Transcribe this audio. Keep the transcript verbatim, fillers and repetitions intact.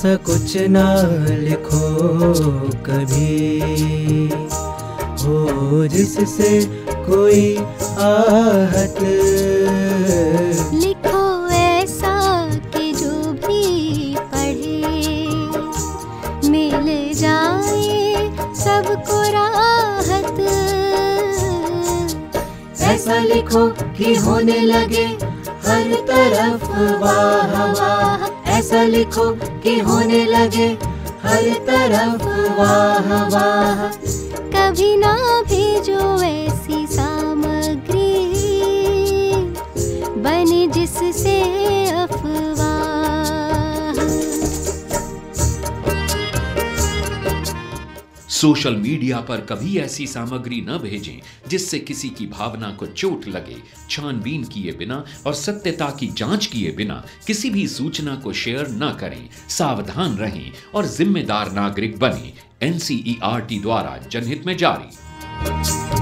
ऐसा कुछ ना लिखो कभी हो जिससे कोई आहत। लिखो ऐसा कि जो भी पढ़े मिल जाए सबको राहत। ऐसा लिखो कि होने लगे हर तरफ वाह वाह। ऐसा लिखो कि होने लगे हर तरफ वाह वाह। कभी ना भेजो ऐसी सामग्री बने जिससे अफवाह। सोशल मीडिया पर कभी ऐसी सामग्री न भेजें जिससे किसी की भावना को चोट लगे। छानबीन किए बिना और सत्यता की जांच किए बिना किसी भी सूचना को शेयर न करें। सावधान रहें और जिम्मेदार नागरिक बनें। N C E R T द्वारा जनहित में जारी।